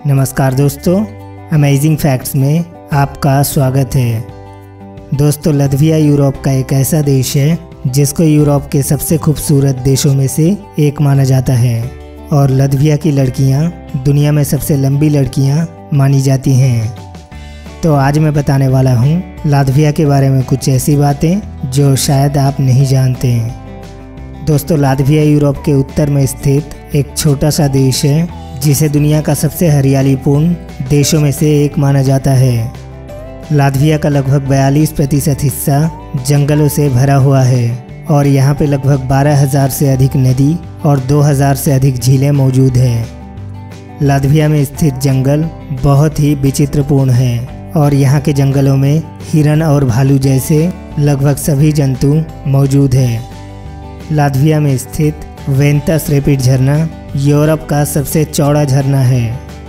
नमस्कार दोस्तों, amazing facts में आपका स्वागत है। दोस्तों, लतविया यूरोप का एक ऐसा देश है जिसको यूरोप के सबसे खूबसूरत देशों में से एक माना जाता है और लतविया की लड़कियां दुनिया में सबसे लंबी लड़कियां मानी जाती हैं। तो आज मैं बताने वाला हूं लतविया के बारे में कुछ ऐसी बातें जो शायद आप नहीं जानते हैं। दोस्तों, लतविया यूरोप के उत्तर में स्थित एक छोटा सा देश है जिसे दुनिया का सबसे हरियालीपूर्ण देशों में से एक माना जाता है। लतविया का लगभग 42% हिस्सा जंगलों से भरा हुआ है और यहाँ पे लगभग 12,000 से अधिक नदी और 2,000 से अधिक झीलें मौजूद हैं। लतविया में स्थित जंगल बहुत ही विचित्रपूर्ण है और यहाँ के जंगलों में हिरन और भालू जैसे लगभग सभी जंतु मौजूद हैं। लतविया में स्थित वेंतस रैपिड झरना यूरोप का सबसे चौड़ा झरना है।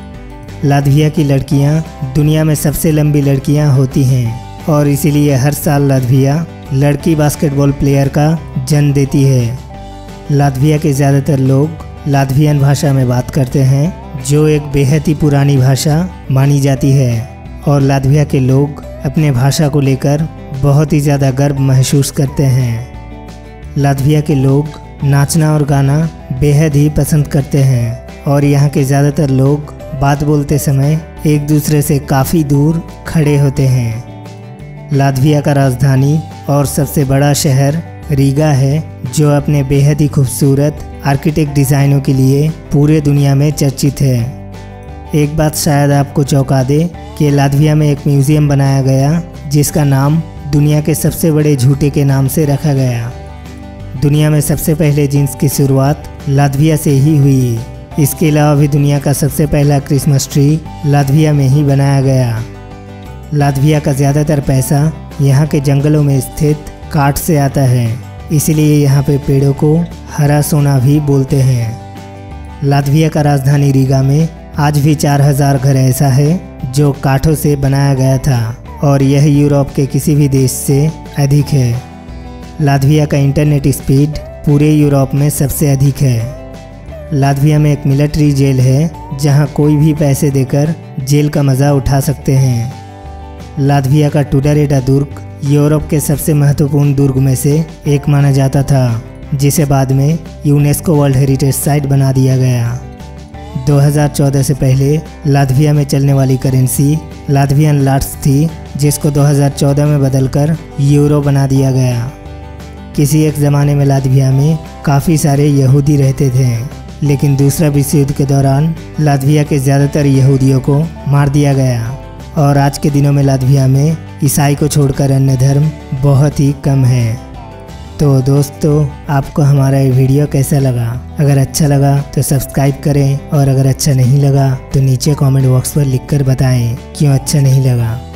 लतविया की लड़कियां दुनिया में सबसे लंबी लड़कियां होती हैं और इसीलिए हर साल लतविया लड़की बास्केटबॉल प्लेयर का जन्म देती है। लतविया के ज़्यादातर लोग लतवियन भाषा में बात करते हैं जो एक बेहद ही पुरानी भाषा मानी जाती है और लतविया के लोग अपने भाषा को लेकर बहुत ही ज़्यादा गर्व महसूस करते हैं। लतविया के लोग नाचना और गाना बेहद ही पसंद करते हैं और यहाँ के ज़्यादातर लोग बात बोलते समय एक दूसरे से काफ़ी दूर खड़े होते हैं। लतविया का राजधानी और सबसे बड़ा शहर रीगा है जो अपने बेहद ही खूबसूरत आर्किटेक्ट डिज़ाइनों के लिए पूरे दुनिया में चर्चित है। एक बात शायद आपको चौंका दे कि लतविया में एक म्यूज़ियम बनाया गया जिसका नाम दुनिया के सबसे बड़े झूठे के नाम से रखा गया। दुनिया में सबसे पहले जीन्स की शुरुआत लतविया से ही हुई। इसके अलावा भी दुनिया का सबसे पहला क्रिसमस ट्री लतविया में ही बनाया गया। लतविया का ज़्यादातर पैसा यहाँ के जंगलों में स्थित काठ से आता है, इसलिए यहाँ पे पेड़ों को हरा सोना भी बोलते हैं। लतविया का राजधानी रीगा में आज भी 4,000 घर ऐसा है जो काठों से बनाया गया था और यह यूरोप के किसी भी देश से अधिक है। लतविया का इंटरनेट स्पीड पूरे यूरोप में सबसे अधिक है। लतविया में एक मिलिट्री जेल है जहां कोई भी पैसे देकर जेल का मज़ा उठा सकते हैं। लतविया का टुडारेडा दुर्ग यूरोप के सबसे महत्वपूर्ण दुर्ग में से एक माना जाता था जिसे बाद में यूनेस्को वर्ल्ड हेरिटेज साइट बना दिया गया। 2014 से पहले लतविया में चलने वाली करेंसी लतवियन लाट्स थी जिसको 2014 में बदलकर यूरो बना दिया गया। किसी एक ज़माने में लतविया में काफ़ी सारे यहूदी रहते थे, लेकिन दूसरा विश्व युद्ध के दौरान लतविया के ज़्यादातर यहूदियों को मार दिया गया और आज के दिनों में लतविया में ईसाई को छोड़कर अन्य धर्म बहुत ही कम है। तो दोस्तों, आपको हमारा ये वीडियो कैसा लगा? अगर अच्छा लगा तो सब्सक्राइब करें और अगर अच्छा नहीं लगा तो नीचे कमेंट बॉक्स पर लिखकर बताएं क्यों अच्छा नहीं लगा।